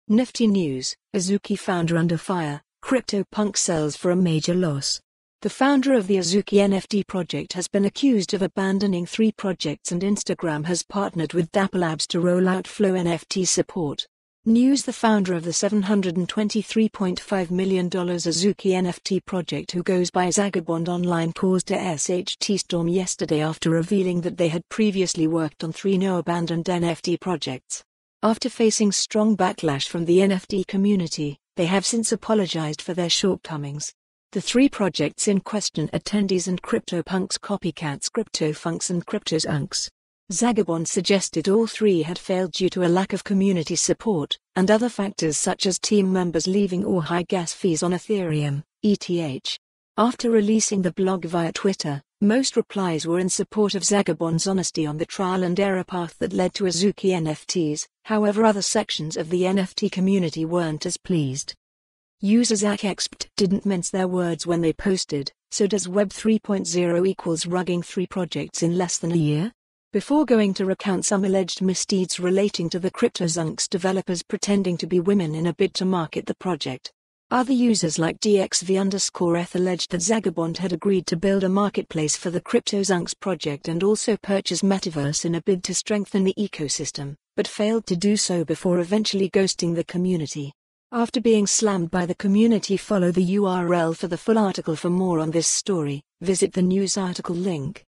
Nifty news: Azuki founder under fire, CryptoPunk sells for a major loss. The founder of the Azuki NFT project has been accused of abandoning 3 projects, and Instagram has partnered with Dapper Labs to roll out Flow NFT support. News: the founder of the $723.5 million Azuki NFT project, who goes by Zagabond online, caused a SHT storm yesterday after revealing that they had previously worked on 3 now abandoned NFT projects. After facing strong backlash from the NFT community, they have since apologized for their shortcomings. The 3 projects in question: Attendees and CryptoPunk's copycats CryptoPunks and CryptoZunks. Zagabond suggested all 3 had failed due to a lack of community support, and other factors such as team members leaving or high gas fees on Ethereum, ETH. After releasing the blog via Twitter, most replies were in support of Zagabond's honesty on the trial and error path that led to Azuki NFTs. However, other sections of the NFT community weren't as pleased. User ZachExpt didn't mince their words when they posted, "So does Web 3.0 equals rugging 3 projects in less than a year?" before going to recount some alleged misdeeds relating to the CryptoZunks developers pretending to be women in a bid to market the project. Other users like DXV_eth alleged that Zagabond had agreed to build a marketplace for the CryptoZunks project and also purchase Metaverse in a bid to strengthen the ecosystem, but failed to do so before eventually ghosting the community. After being slammed by the community, follow the URL for the full article. For more on this story, visit the news article link.